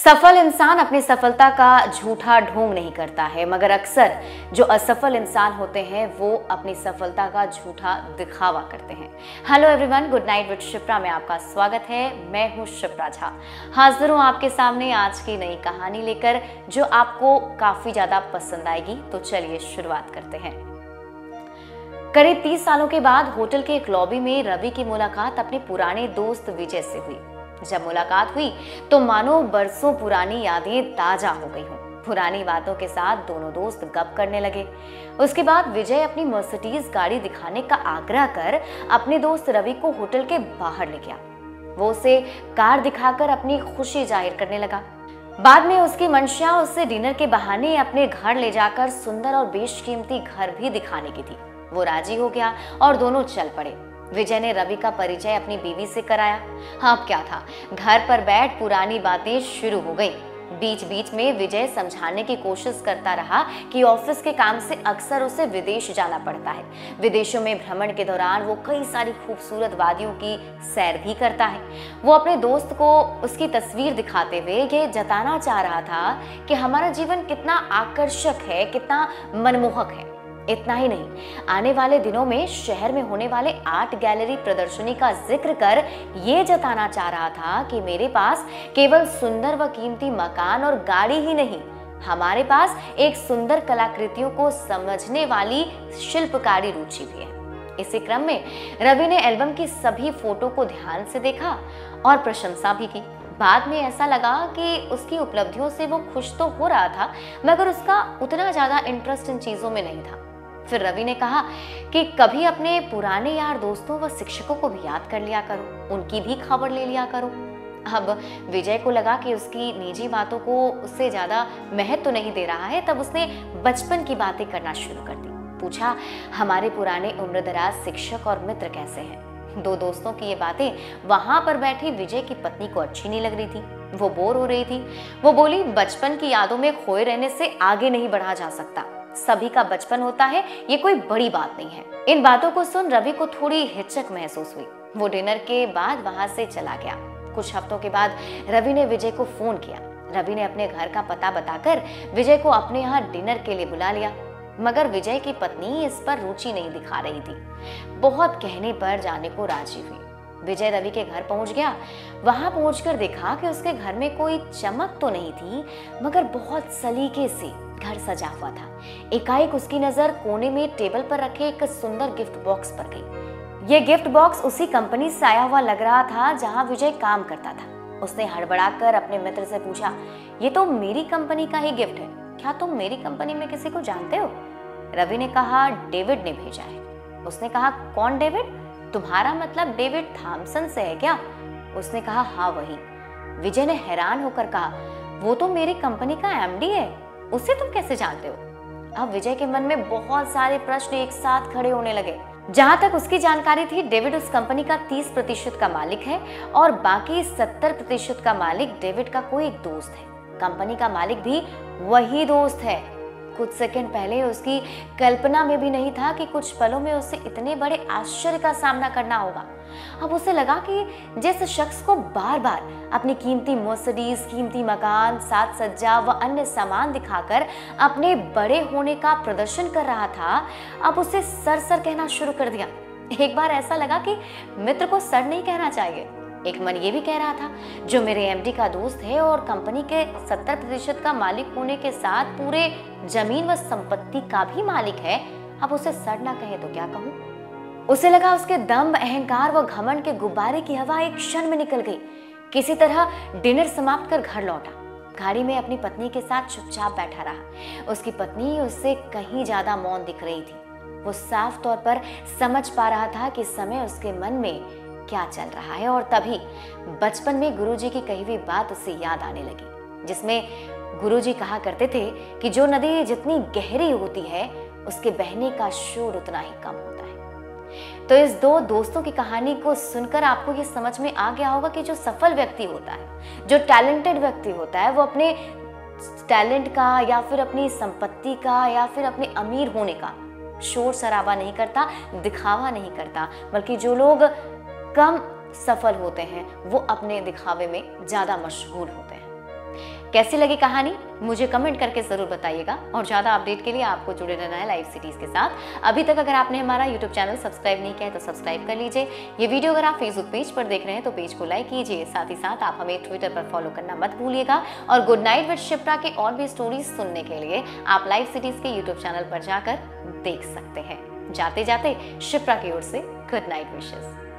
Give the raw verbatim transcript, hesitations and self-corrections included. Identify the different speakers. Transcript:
Speaker 1: सफल इंसान अपनी सफलता का झूठा ढोंग नहीं करता है, मगर अक्सर जो असफल इंसान होते हैं वो अपनी सफलता का झूठा दिखावा करते हैं। Hello everyone, good night with Shipra में आपका स्वागत है। मैं हूँ शिप्रा झा, हाजिर हूँ आपके सामने आज की नई कहानी लेकर जो आपको काफी ज्यादा पसंद आएगी। तो चलिए शुरुआत करते हैं। करीब तीस सालों के बाद होटल के एक लॉबी में रवि की मुलाकात अपने पुराने दोस्त विजय से हुई। जब मुलाकात हुई तो मानो बरसों पुरानी यादें ताजा हो गई हों। पुरानी बातों के साथ दोनों दोस्त गप करने लगे। उसके बाद विजय अपनी मर्सिडीज गाड़ी दिखाने का आग्रह कर अपने दोस्त रवि को होटल के बाहर ले गया। वो उसे कार दिखाकर अपनी खुशी जाहिर करने लगा। बाद में उसकी मंशा उसे डिनर के बहाने अपने घर ले जाकर सुंदर और बेशकीमती घर भी दिखाने की थी। वो राजी हो गया और दोनों चल पड़े। विजय ने रवि का परिचय अपनी बीवी से कराया। हाँ, अब क्या था, घर पर बैठ पुरानी बातें शुरू हो गई। बीच बीच में विजय समझाने की कोशिश करता रहा कि ऑफिस के काम से अक्सर उसे विदेश जाना पड़ता है। विदेशों में भ्रमण के दौरान वो कई सारी खूबसूरत वादियों की सैर भी करता है। वो अपने दोस्त को उसकी तस्वीर दिखाते हुए ये जताना चाह रहा था कि हमारा जीवन कितना आकर्षक है, कितना मनमोहक है। इतना ही नहीं, आने वाले दिनों में शहर में होने वाले आर्ट गैलरी प्रदर्शनी का जिक्र कर ये जताना चाह रहा था कि मेरे पास केवल सुंदर व कीमती मकान और गाड़ी ही नहीं, हमारे पास एक सुंदर कलाकृतियों को समझने वाली शिल्पकारी रुचि भी है। इसी क्रम में रवि ने एल्बम की सभी फोटो को ध्यान से देखा और प्रशंसा भी की। बाद में ऐसा लगा कि उसकी उपलब्धियों से वो खुश तो हो रहा था, मगर उसका उतना ज्यादा इंटरेस्ट इन चीजों में नहीं था। फिर रवि ने कहा कि कभी अपने पुराने यार दोस्तों व शिक्षकों को भी याद कर लिया करो, उनकी भी खबर ले लिया करो। अब विजय को लगा कि उसकी निजी बातों को उससे ज्यादा महत्व तो नहीं दे रहा है। तब उसने बचपन की बातें करना शुरू कर दी। पूछा, हमारे पुराने उम्रदराज शिक्षक और मित्र कैसे हैं? दो दोस्तों की ये बातें वहां पर बैठी विजय की पत्नी को अच्छी नहीं लग रही थी। वो बोर हो रही थी। वो बोली, बचपन की यादों में खोए रहने से आगे नहीं बढ़ा जा सकता। सभी का बचपन होता है, ये कोई बड़ी बात नहीं है। इन बातों को सुन रवि को थोड़ी हिचक महसूस हुई। वो डिनर के बाद वहां से चला गया। कुछ हफ्तों के बाद रवि ने विजय को फोन किया। रवि ने अपने घर का पता बताकर विजय को अपने यहाँ डिनर के लिए बुला लिया, मगर विजय की पत्नी इस पर रुचि नहीं दिखा रही थी। बहुत कहने पर जाने को राजी हुई। विजय रवि के घर पहुंच गया। वहां पहुंचकर देखा कि उसके घर में कोई चमक तो नहीं थी, मगर बहुत सलीके से घर सजा हुआ था। एकाएक उसकी नजर कोने में टेबल पर रखे एक सुंदर गिफ्ट बॉक्स पर गई। यह गिफ्ट बॉक्स उसी कंपनी से आया हुआ लग रहा था जहां विजय काम करता था। उसने हड़बड़ाकर अपने मित्र से पूछा, ये तो मेरी कंपनी का ही गिफ्ट है, क्या तुम मेरी कंपनी में किसी को जानते हो? रवि ने कहा, डेविड ने भेजा है। उसने कहा, कौन डेविड? तुम्हारा मतलब डेविड थॉमसन से है क्या? उसने कहा, हाँ वही। विजय ने हैरान होकर कहा, वो तो मेरी कंपनी का एमडी है, उसे तुम कैसे जानते हो? अब विजय के मन में बहुत सारे प्रश्न एक साथ खड़े होने लगे। जहां तक उसकी जानकारी थी, डेविड उस कंपनी का तीस प्रतिशत का मालिक है और बाकी सत्तर प्रतिशत का मालिक डेविड का कोई एक दोस्त है। कंपनी का मालिक भी वही दोस्त है। कुछ सेकंड पहले उसकी कल्पना में भी नहीं था कि कुछ पलों में उसे इतने बड़े आश्चर्य का सामना करना होगा। अब उसे लगा कि जिस शख्स को बार बार अपनी कीमती मर्सिडीज, कीमती मकान, साज सज्जा व अन्य सामान दिखाकर अपने बड़े होने का प्रदर्शन कर रहा था, अब उसे सर सर कहना शुरू कर दिया। एक बार ऐसा लगा कि मित्र को सर नहीं कहना चाहिए। एक मन ये भी कह रहा था, जो मेरे एमडी का दोस्त है और कंपनी के सत्तर प्रतिशत का मालिक होने के साथ पूरे जमीन व संपत्ति का भी मालिक है, अब उसे सर ना कहे तो क्या कहूँ? उसे लगा उसके दम, अहंकार व घमंड के गुब्बारे की हवा एक क्षण में निकल गई। किसी तरह डिनर समाप्त कर घर लौटा। गाड़ी में अपनी पत्नी के साथ चुपचाप बैठा रहा। उसकी पत्नी उससे कहीं ज्यादा मौन दिख रही थी। वो साफ तौर पर समझ पा रहा था कि समय उसके मन में क्या चल रहा है। और तभी बचपन में गुरुजी की कही हुई बात उसे याद आने लगी, जिसमें गुरुजी कहा करते थे कि जो नदी जितनी गहरी होती है, उसके बहने का शोर उतना ही कम होता है। तो इस दो दोस्तों की कहानी को सुनकर आपको ये समझ में आ गया होगा कि जो सफल व्यक्ति होता है, जो टैलेंटेड व्यक्ति होता है, वो अपने टैलेंट का या फिर अपनी संपत्ति का या फिर अपने अमीर होने का शोर शराबा नहीं करता, दिखावा नहीं करता, बल्कि जो लोग कम सफल होते हैं वो अपने दिखावे में ज्यादा मशगूल होते हैं। कैसी लगी कहानी मुझे कमेंट करके जरूर बताइएगा और ज्यादा अपडेट के लिए आपको जुड़े रहना है लाइव सिटीज के साथ। अभी तक अगर आपने हमारा यूट्यूब चैनल सब्सक्राइब नहीं किया है तो सब्सक्राइब कर लीजिए। ये वीडियो अगर आप फेसबुक पेज पर देख रहे हैं तो पेज को लाइक कीजिए। साथ ही साथ आप हमें ट्विटर पर फॉलो करना मत भूलिएगा और गुड नाइट विद शिप्रा के और भी स्टोरीज सुनने के लिए आप लाइव सिटीज के यूट्यूब चैनल पर जाकर देख सकते हैं। जाते जाते शिप्रा की ओर से गुड नाइट विशेस।